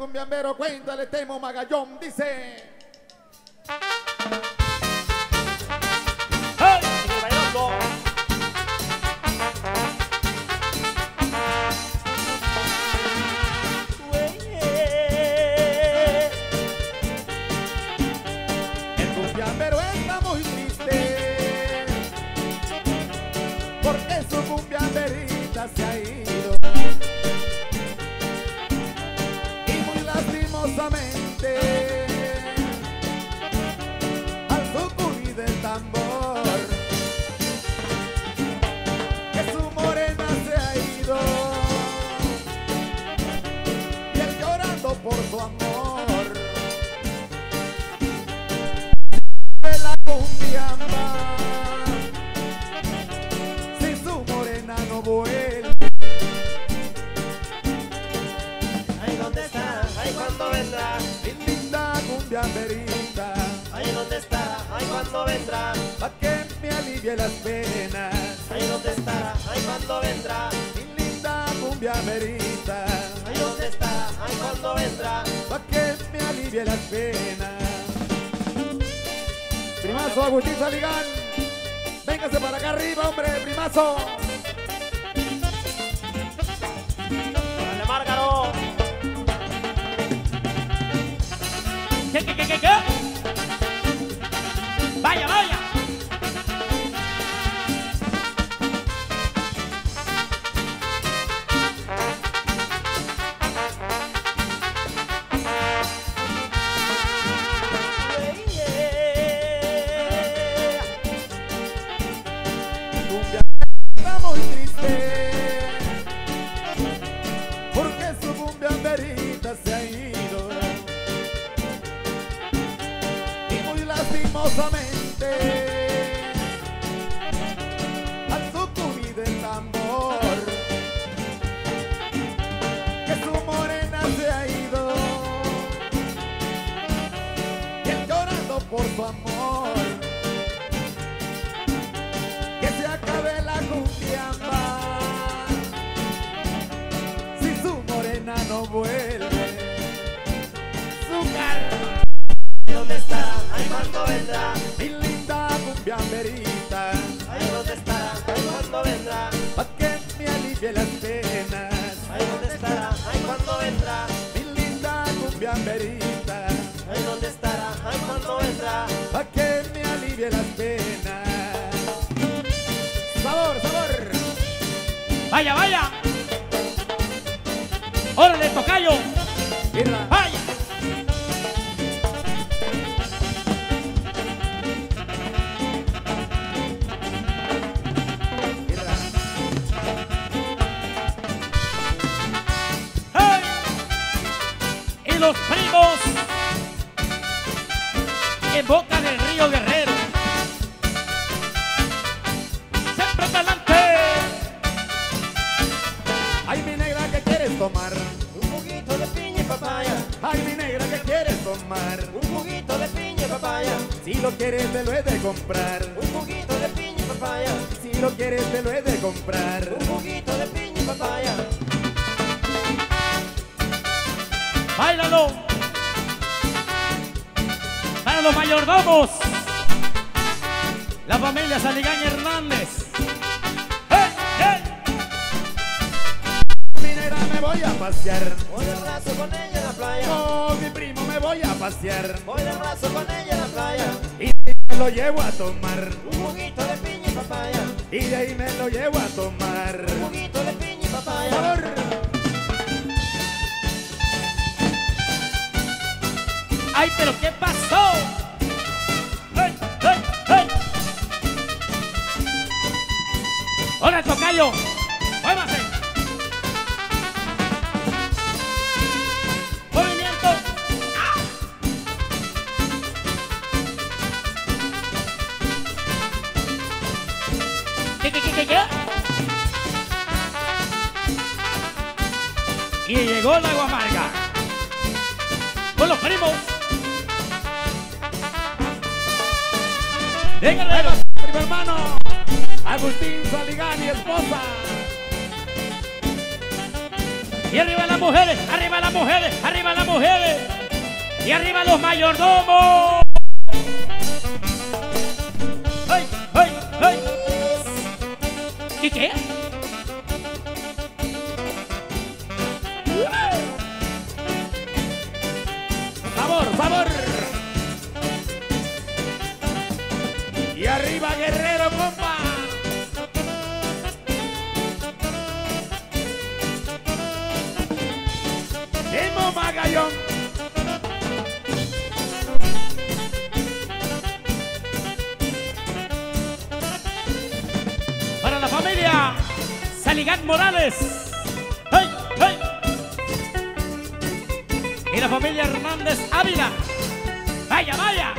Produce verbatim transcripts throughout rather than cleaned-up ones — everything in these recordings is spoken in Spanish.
cumbiambero, cuéntale, Temo Magallón, dice. ¡Hey! ¡Sigue bailando! El cumbiambero está muy triste porque su cumbiamberita se ha ido. Y muy lastimosamente al sucurir del tambor que su morena se ha ido y él llorando por su amor de la cumbiamba. Si su morena no vuelve, Ahí dónde está, ahí cuando vendrá, mi linda cumbiamberita, ahí dónde está, ahí cuando vendrá, pa' que me alivie las penas. ahí dónde está, ahí cuando vendrá, Mi linda cumbiamberita, ahí dónde está, ahí cuando vendrá. pa' que me alivie las penas. Primazo Agustín Saligán, véngase para acá arriba, hombre, primazo. ¡Órale, Márgaro! ¿Qué, qué, qué, qué, qué? ¡Vaya, vaya! Cumbia está muy triste porque su cumbiamberita se ha ido y muy lastimosamente al sucumbir del tambor que su morena se ha ido y él llorando por su amor. Que se acabe la cumbiamba si su morena no vuelve. Su carro, ¿Dónde está? Ahí cuando vendrá, mi linda cumbiamberita, ahí dónde está, ahí cuando vendrá, pa' que me alivie las penas. ahí dónde estará, ahí cuando vendrá, Mi linda cumbiamberita, ahí dónde estará, ahí cuando vendrá. pa' que me alivie las penas. Sabor, sabor. Vaya, vaya. Órale, tocayo. Mira. Vaya. Mira. ¡Hey! Y los primos en boca del río Guerrero. Siempre adelante. Ay, mi negra, ¿qué quieres tomar? Un juguito de piña y papaya, Ay, mi negra, ¿qué quieres tomar? un juguito de piña y papaya, Si lo quieres te lo he de comprar. un juguito de piña y papaya, Si lo quieres te lo he de comprar. un juguito de piña y papaya. Báilalo. Para los mayordomos. La familia Saligán Hernández. ¡Hey! ¡Hey! Mi negra, me voy a pasear. Voy de brazo con ella en la playa, Con mi primo me voy a pasear. voy de brazo con ella en la playa, Y me lo llevo a tomar. un juguito de piña y papaya, Y de ahí me lo llevo a tomar. un juguito de piña y papaya. Sabor. ¡Ay, pero qué pasó! ¡Hey! ¡Hey! ¡Hey! ¡Hola, tocayo! ¡Muévase! ¡Movimiento! ¡Ah! ¿Qué, qué, qué, qué, qué? Y llegó la agua amarga con los primos. Déjale, Ahí va, primo hermano. Agustín Saligán y esposa. Y arriba las mujeres, arriba las mujeres, arriba las mujeres. Y arriba los mayordomos. ¡Ay, ay, ay! ¿Y qué? Sabor, sabor. Y arriba Guerrero, compa. Emo Magallón. Para la familia Saligán Morales. ¡Hey, hey! Y la familia Hernández Ávila. ¡Vaya, vaya!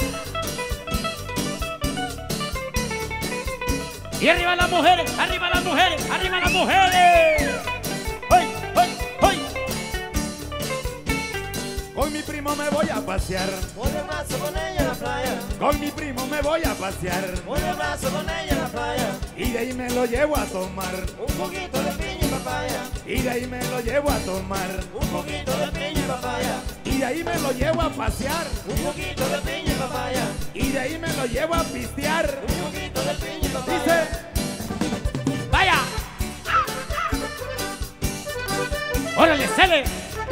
Y arriba las mujeres, arriba las mujeres, arriba las mujeres. ¡Hey, hey, hey! Con mi primo me voy a pasear. Voy de brazo con ella en la playa. Con mi primo me voy a pasear. Voy de brazo con ella en la playa. Y de ahí me lo llevo a tomar. Un poquito de piña y papaya. Y de ahí me lo llevo a tomar. Un poquito de piña y papaya. Y de ahí me lo llevo a pasear. Un poquito de piña y papaya. Y de ahí me lo llevo a pistear. Un poquito de piña y papaya. Dice, ¡Vaya! ¡Órale, sale!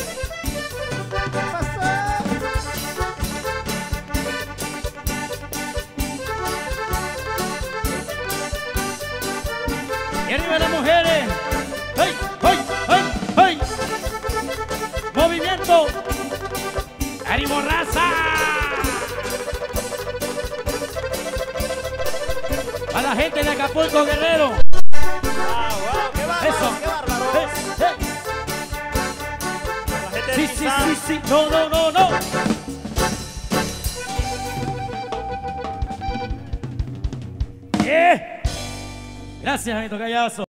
Y arriba las mujeres. ¡Hey, hey, hey, hey! ¡Movimiento! ¡Ánimo, raza! A la gente de Acapulco, Guerrero. ¡Wow, wow! ¡Qué bárbaro! Eso. ¡Qué bárbaro! Hey, hey. La gente de Sí, sí, Tizán. sí, sí. No, no, no, no. Eh. Gracias, Anito Callazo.